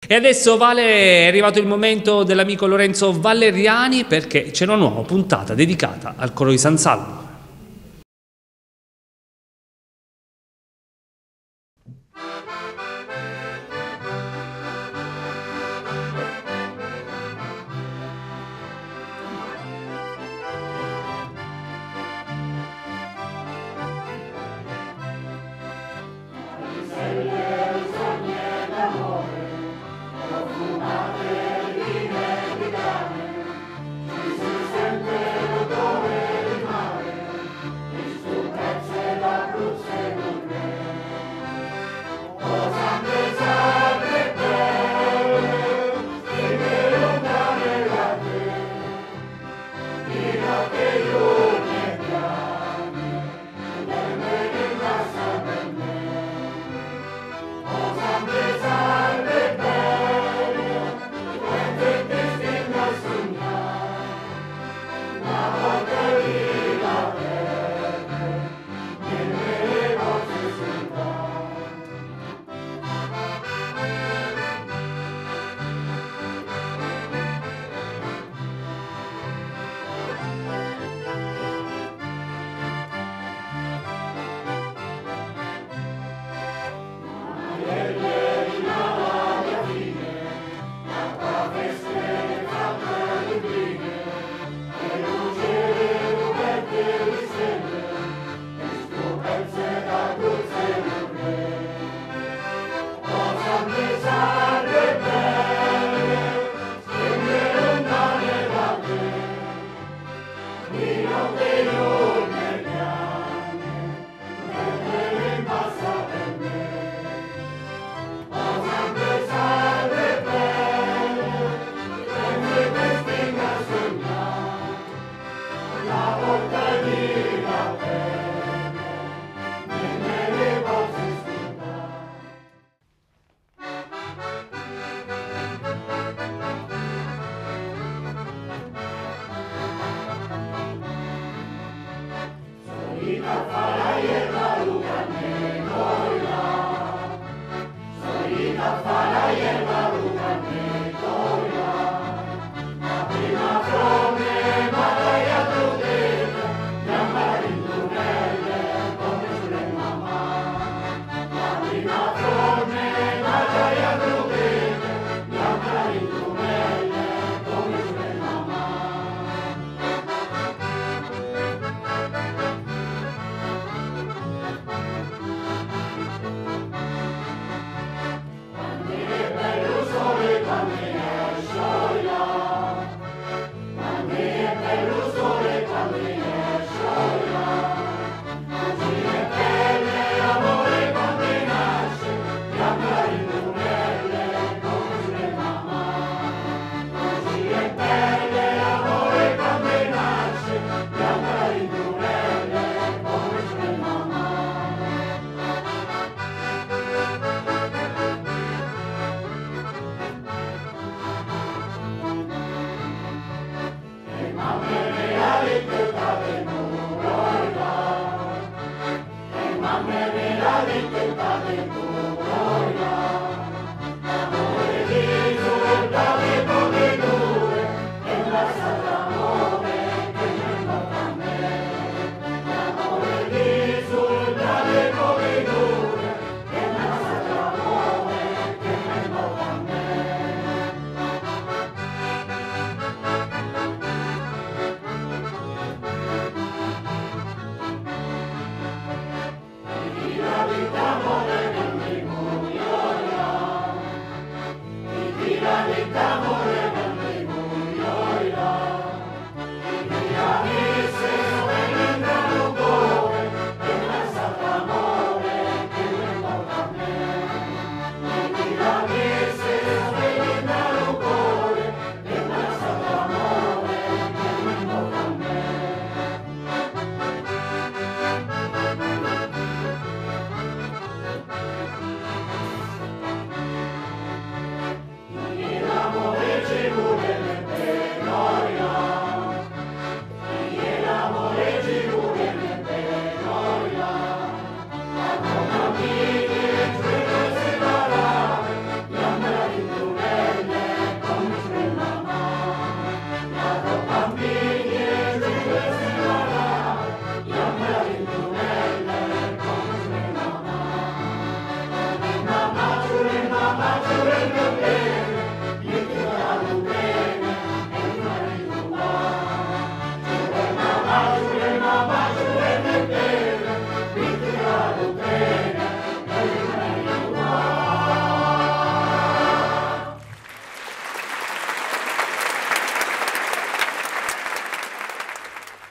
E adesso Vale, è arrivato il momento dell'amico Lorenzo Valeriani, perché c'è una nuova puntata dedicata al coro di San Salvo.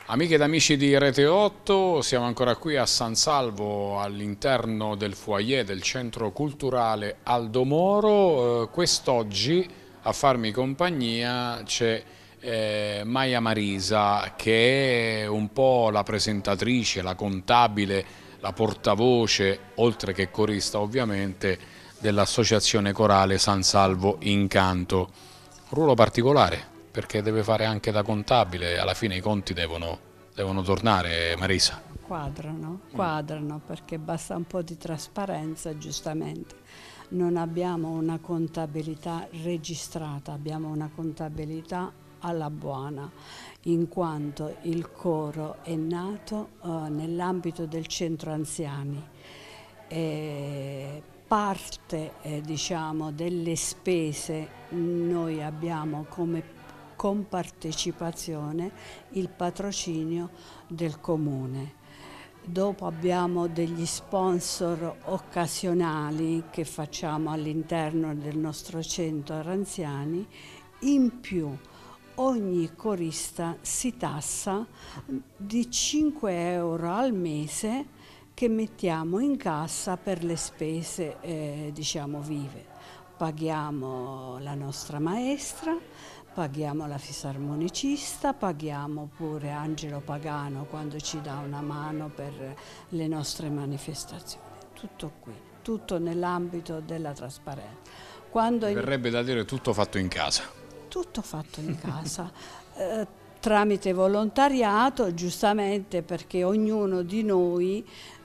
Amiche ed amici di Rete 8, siamo ancora qui a San Salvo all'interno del foyer del Centro Culturale Aldo Moro. Quest'oggi a farmi compagnia c'è Maia Marisa, che è un po' la presentatrice, la contabile, la portavoce, oltre che corista ovviamente, dell'Associazione Corale San Salvo Incanto. Un ruolo particolare, perché deve fare anche da contabile, alla fine i conti devono tornare, Marisa. Quadrano perché basta un po' di trasparenza, giustamente. Non abbiamo una contabilità registrata, abbiamo una contabilità alla buona, in quanto il coro è nato nell'ambito del centro anziani. Parte diciamo, delle spese noi abbiamo come compartecipazione il patrocinio del comune. Dopo abbiamo degli sponsor occasionali che facciamo all'interno del nostro centro anziani. In più ogni corista si tassa di 5 euro al mese che mettiamo in cassa per le spese diciamo vive. Paghiamo la nostra maestra, paghiamo la fisarmonicista, paghiamo pure Angelo Pagano quando ci dà una mano per le nostre manifestazioni. Tutto qui, tutto nell'ambito della trasparenza. Verrebbe da dire tutto fatto in casa. Tutto fatto in casa. Tramite volontariato, giustamente, perché ognuno di noi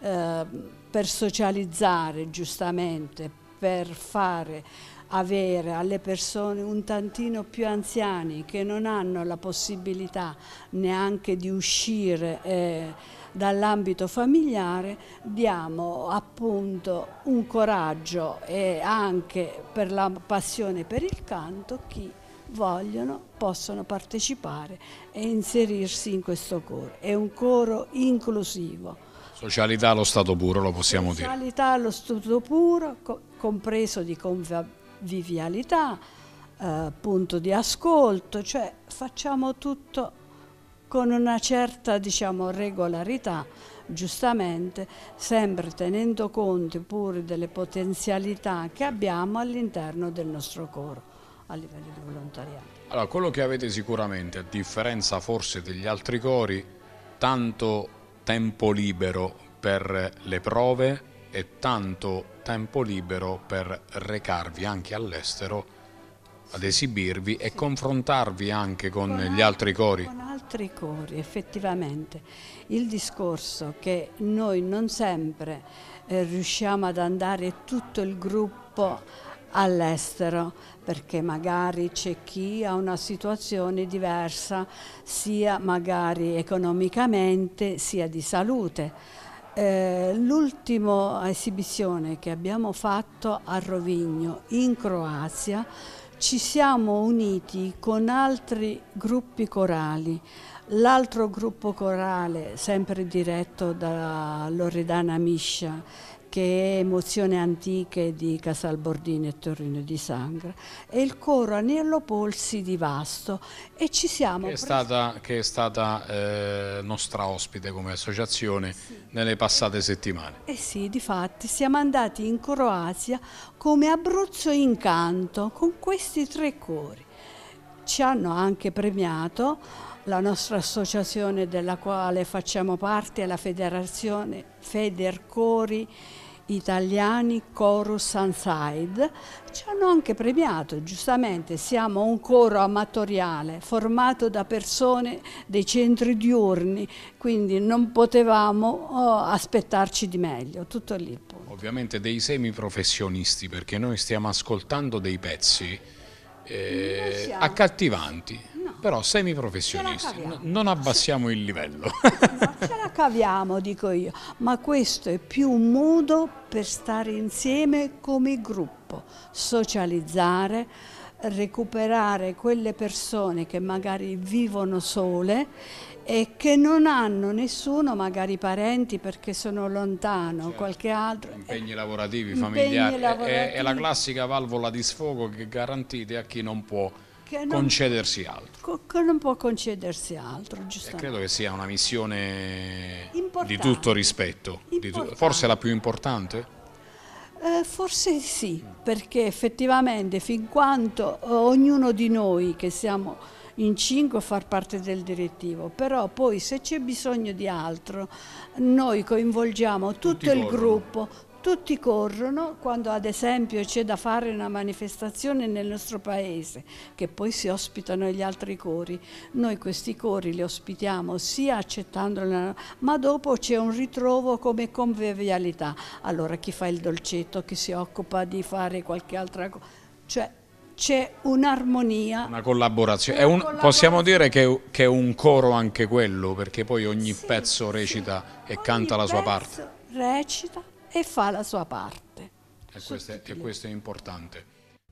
per socializzare, giustamente, per fare avere alle persone un tantino più anziani che non hanno la possibilità neanche di uscire dall'ambito familiare, diamo appunto un coraggio e anche per la passione per il canto chi vogliono possono partecipare e inserirsi in questo coro. È un coro inclusivo. Socialità allo stato puro, lo possiamo dire. Socialità allo stato puro, compreso di convivialità, punto di ascolto, cioè facciamo tutto con una certa, diciamo, regolarità, giustamente, sempre tenendo conto pure delle potenzialità che abbiamo all'interno del nostro coro a livello di volontariato. Allora, quello che avete sicuramente, a differenza forse degli altri cori, tanto tempo libero per le prove e tanto tempo libero per recarvi anche all'estero ad esibirvi e confrontarvi anche con gli altri cori. Con altri cori, effettivamente. Il discorso che noi non sempre riusciamo ad andare tutto il gruppo all'estero, perché magari c'è chi ha una situazione diversa, sia magari economicamente, sia di salute. L'ultima esibizione che abbiamo fatto a Rovigno, in Croazia, ci siamo uniti con altri gruppi corali. L'altro gruppo corale, sempre diretto da Loredana Miscia, che è Emozioni Antiche di Casalbordini e Torino di Sangra, e il coro Agnello Polsi di Vasto, e ci siamo che è stata nostra ospite come associazione, sì, nelle passate settimane. Eh sì, difatti siamo andati in Croazia come Abruzzo Incanto con questi 3 cori. Ci hanno anche premiato. La nostra associazione, della quale facciamo parte, è la Federazione Federcori Italiani Chorus Anside. Ci hanno anche premiato, giustamente. Siamo un coro amatoriale formato da persone dei centri diurni, quindi non potevamo aspettarci di meglio, tutto lì il punto. Ovviamente dei semiprofessionisti, perché noi stiamo ascoltando dei pezzi accattivanti. No, però semiprofessionisti, non abbassiamo il livello. No, ce la caviamo, dico io, ma questo è più un modo per stare insieme come gruppo, socializzare, recuperare quelle persone che magari vivono sole e che non hanno nessuno, magari parenti perché sono lontano, certo, qualche altro. Impegni lavorativi, familiari, è la classica valvola di sfogo che garantite a chi non può concedersi altro. Che non può concedersi altro, E giustamente. credo che sia una missione Importante. di tutto rispetto, forse la più importante. Forse sì, perché effettivamente fin quanto ognuno di noi che siamo in 5 a far parte del direttivo, però poi se c'è bisogno di altro noi coinvolgiamo tutto il corrono. gruppo, tutti corrono quando ad esempio c'è da fare una manifestazione nel nostro paese, che poi si ospitano gli altri cori. Noi questi cori li ospitiamo sia accettandoli, ma dopo c'è un ritrovo come convivialità. Allora chi fa il dolcetto, chi si occupa di fare qualche altra cosa, cioè c'è un'armonia. Una collaborazione. Una Possiamo dire collaborazione. che è un coro anche quello, perché poi ogni Sì, pezzo sì. recita e Ogni canta la sua parte. pezzo recita e fa la sua parte. E questo è importante.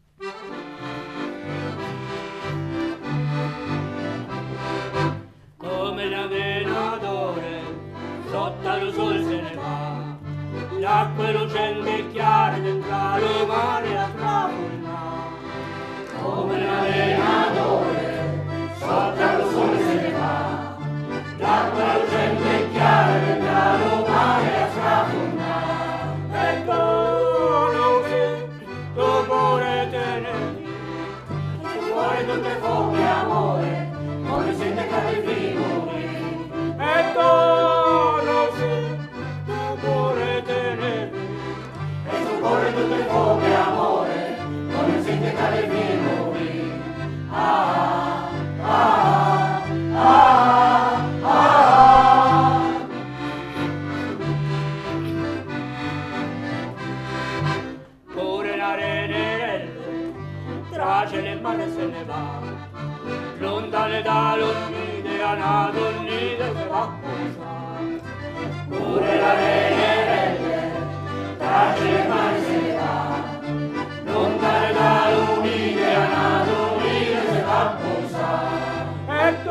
Come la venatore, sotto lo sole se ne va, l'acqua lucente e chiara dentro lo mare a travolna. Come la venatore, sotto lo sole se ne va, l'acqua lucente e chiara dentro lo mare a travolna. E conosci, tu cuore tenevi, tu cuore tutte fuochi amore, come siete cattivi. E conosci, tu cuore tenevi, e tu cuore tutte fuochi amore, come siete cattivi. Ah, ah, ah, ah. Pure la renelle, trace le mani se ne va, lontane dall'onnide, a una donnide se va a posare. Pure la renelle, trace le mani se ne va, lontane dall'onnide, a una donnide se va a posare. E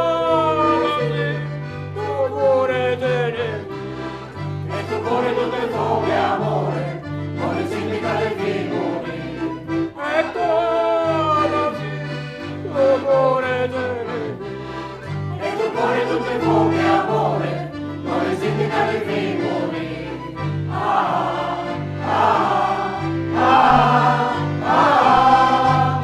tu cuore tenevi, e tu cuore tutte fuoche amore, come significa le figure. E conosci, tu cuore tenevi, e tu cuore tutte fuoche amore, come significa le figure. Ah, ah, ah, ah.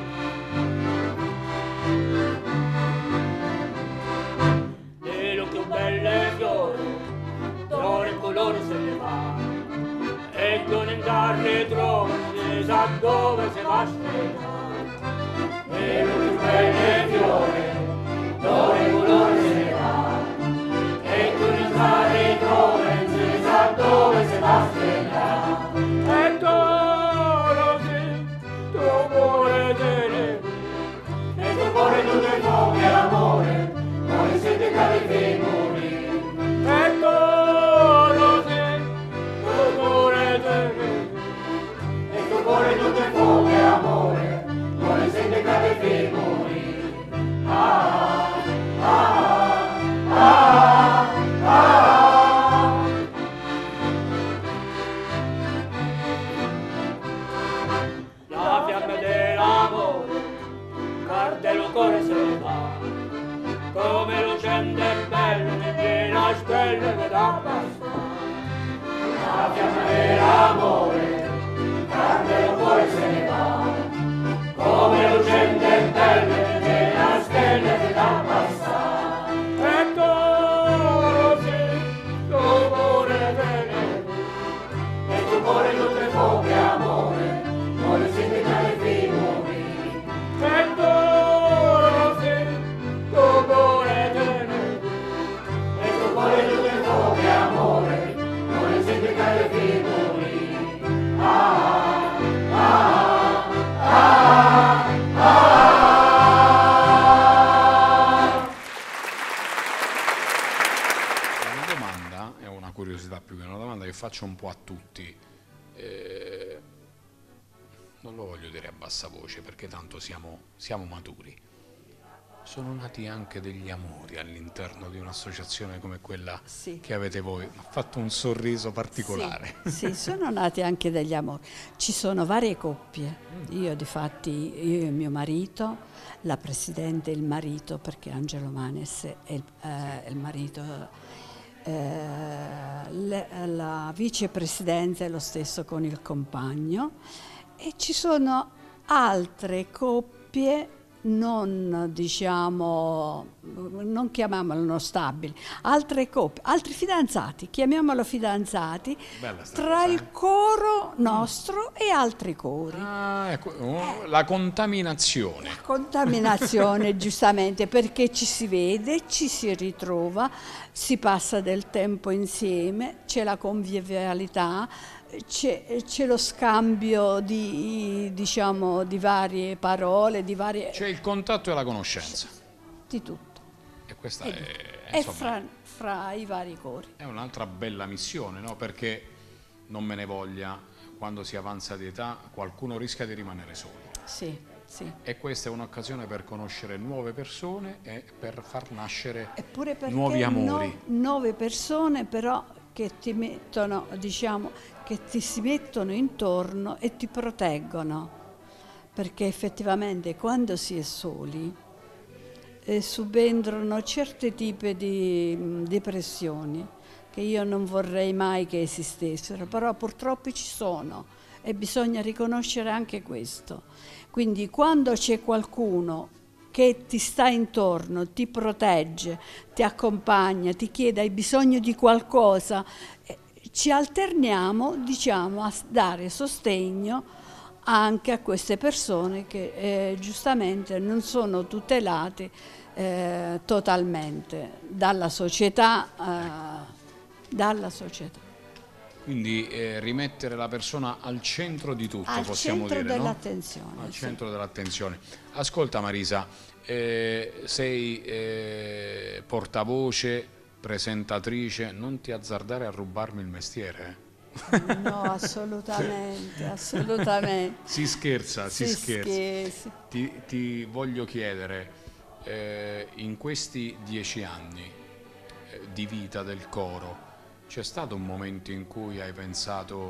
Velo più belle fiore, fiore e colore se ne va, e non entrarne trova, ne sa dove se va a stare. Velo più belle fiore, fiore e colore se ne va, e non entrarne trova, ne sa dove se va a stare. E conosci, tu cuore tenevi, e tu cuore tutte fuoche amore, come siete cattivi muri. E conosci, tu cuore tenevi, e tu cuore tutte fuoche amore, come siete cattivi muri. Ah, ah, ah, ah. La fiamma dell'amore, cardello cuore se ne va, come lucente e bello, ne piena stelle che da passare. La fiamma dell'amore, cardello cuore se ne va, come lucente e bello, ne piena stelle che da passare. E conosci, tu cuore tenevi, e tu cuore tutte fuoche amore, come significa le figure. E conosci, tu cuore tenevi, e tu cuore tutte fuoche amore, come significa le figure. Ah, ah, ah, ah. Una domanda, è una curiosità più che una domanda che faccio un po' a tutti. Non lo voglio dire a bassa voce perché tanto siamo maturi. Sono nati anche degli amori all'interno di un'associazione come quella Sì. che avete voi. Mi ha fatto un sorriso particolare. Sì, sono nati anche degli amori. Ci sono varie coppie. Io difatti, io e mio marito, la presidente e il marito, perché Angelo Manes è il marito, la vicepresidente è lo stesso con il compagno, e ci sono altre coppie non diciamo, non chiamiamolo stabili, altre coppie, altri fidanzati, chiamiamolo fidanzati, Bella sta tra cosa, il coro nostro e altri cori. Ah, ecco, la contaminazione. Contaminazione, giustamente, perché ci si vede, ci si ritrova, si passa del tempo insieme, c'è la convivialità, c'è lo scambio di, diciamo, di varie parole, di varie... C'è il contatto e la conoscenza. di tutto. E questa E è, insomma, fra i vari cori. è un'altra bella missione, no? Perché non me ne voglia, quando si avanza di età qualcuno rischia di rimanere solo. Sì, sì. E questa è un'occasione per conoscere nuove persone e per far nascere Eppure perché nuovi amori. nuove persone però che ti mettono, diciamo, che ti si mettono intorno e ti proteggono, perché effettivamente quando si è soli subentrano certi tipi di depressioni che io non vorrei mai che esistessero, però purtroppo ci sono e bisogna riconoscere anche questo. Quindi quando c'è qualcuno che ti sta intorno, ti protegge, ti accompagna, ti chiede hai bisogno di qualcosa, ci alterniamo, diciamo, a dare sostegno anche a queste persone che giustamente non sono tutelate totalmente dalla società. Quindi rimettere la persona al centro di tutto, Al possiamo centro dire, no? dell'attenzione. Al sì. centro dell'attenzione. Ascolta Marisa, sei portavoce, presentatrice, non ti azzardare a rubarmi il mestiere? No, assolutamente, assolutamente. Si scherza, si scherza. scherzi. Ti voglio chiedere, in questi 10 anni di vita del coro, c'è stato un momento in cui hai pensato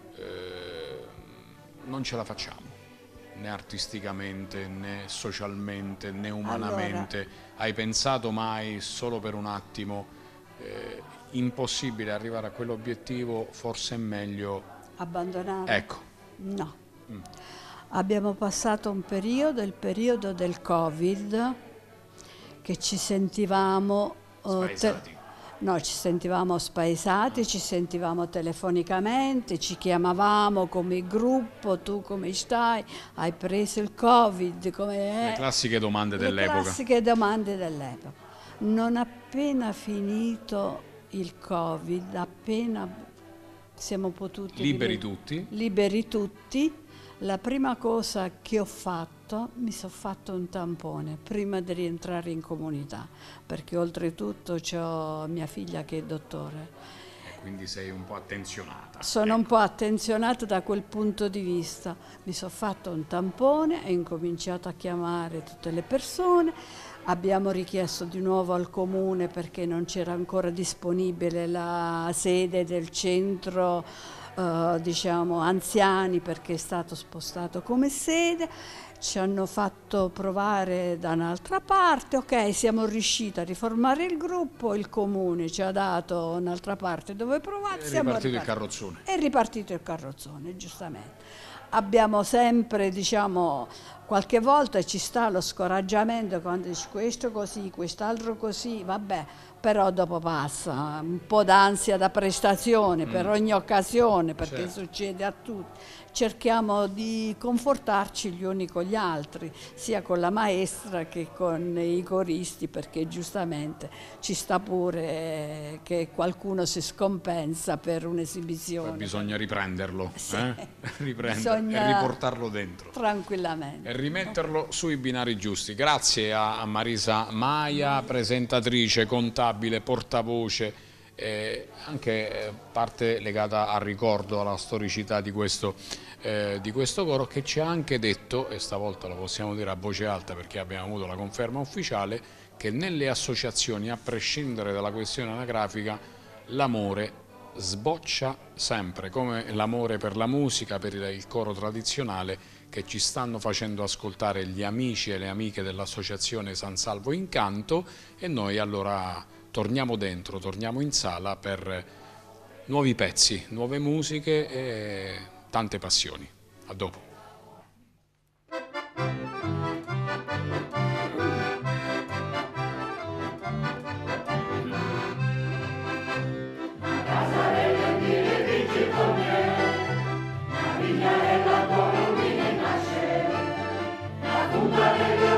non ce la facciamo, né artisticamente, né socialmente, né umanamente? Allora, Hai pensato mai, solo per un attimo, impossibile arrivare a quell'obiettivo, forse è meglio... abbandonare? Ecco. No. Abbiamo passato un periodo, il periodo del Covid, che ci sentivamo... Spaesati. No, ci sentivamo spaesati, ci sentivamo telefonicamente, ci chiamavamo come gruppo, tu come stai, hai preso il Covid, come è? Le classiche domande Le dell'epoca. classiche domande dell'epoca. Non appena finito il Covid, appena siamo potuti... Liberi tutti. Liberi tutti, la prima cosa che ho fatto, mi sono fatto un tampone prima di rientrare in comunità, perché oltretutto ho mia figlia che è dottore. Quindi sei un po' attenzionata. Sono un po' attenzionata da quel punto di vista. Mi sono fatto un tampone, ho incominciato a chiamare tutte le persone, abbiamo richiesto di nuovo al comune perché non c'era ancora disponibile la sede del centro diciamo anziani, perché è stato spostato come sede. Ci hanno fatto provare da un'altra parte, ok, siamo riusciti a riformare il gruppo, il comune ci ha dato un'altra parte dove provare, È ripartito il carrozzone. È ripartito il carrozzone, giustamente. Abbiamo sempre, diciamo, qualche volta ci sta lo scoraggiamento quando dici questo così, quest'altro così, vabbè, però dopo passa un po' d'ansia da prestazione per ogni occasione, perché Certo. succede a tutti. Cerchiamo di confortarci gli uni con gli altri, sia con la maestra che con i coristi, perché giustamente ci sta pure che qualcuno si scompensa per un'esibizione. Poi bisogna riprenderlo, Sì. Riprenderlo e riportarlo dentro. Tranquillamente. E rimetterlo sui binari giusti. Grazie a Marisa Maia, presentatrice, contabile, portavoce anche parte legata al ricordo, alla storicità di questo coro, che ci ha anche detto, e stavolta lo possiamo dire a voce alta perché abbiamo avuto la conferma ufficiale, che nelle associazioni, a prescindere dalla questione anagrafica, l'amore sboccia sempre, come l'amore per la musica, per il coro tradizionale, che ci stanno facendo ascoltare gli amici e le amiche dell'associazione San Salvo Incanto, e noi allora torniamo dentro, torniamo in sala per nuovi pezzi, nuove musiche e tante passioni. A dopo. Hallelujah.